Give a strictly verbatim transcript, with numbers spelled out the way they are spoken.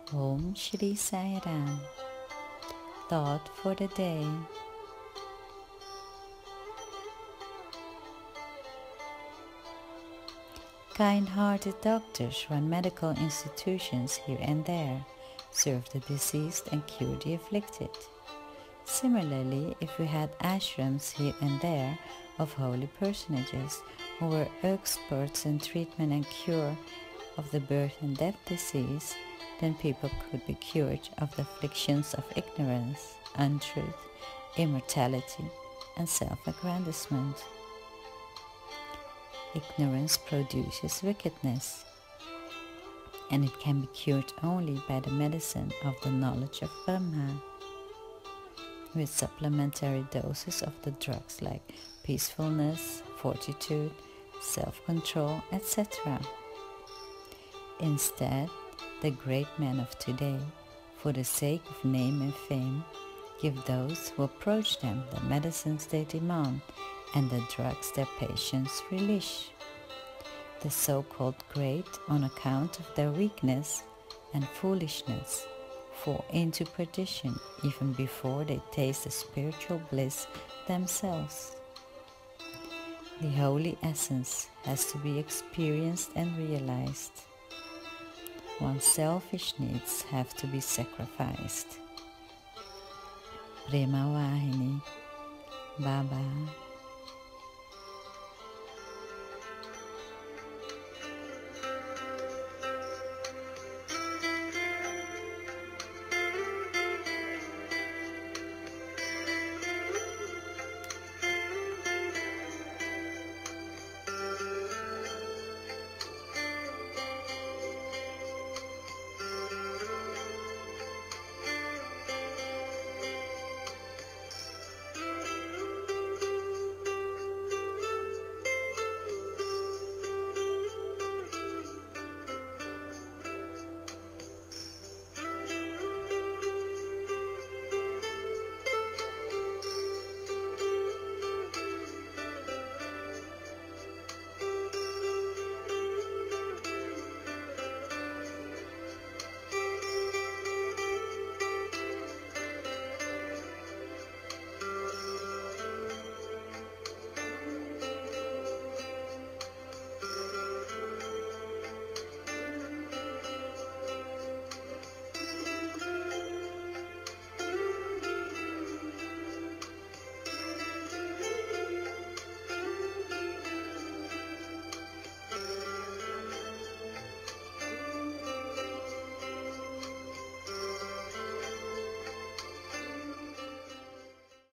Om Shri Sai Ram. Thought for the day. Kind-hearted doctors run medical institutions here and there, serve the diseased and cure the afflicted. Similarly, if we had ashrams here and there of holy personages who were experts in treatment and cure of the birth and death disease, then people could be cured of the afflictions of ignorance, untruth, immorality, and self-aggrandisement. Ignorance produces wickedness, and it can be cured only by the medicine of the knowledge of Brahman, with supplementary doses of the drugs like peacefulness, fortitude, self-control, et cetera. Instead, the great men of today, for the sake of name and fame, give those who approach them the medicines they demand and the drugs their patients relish. The so-called great, on account of their weakness and foolishness, fall into perdition even before they taste the spiritual bliss themselves. The holy essence has to be experienced and realized. One's selfish needs have to be sacrificed. Prema Vahini. Baba.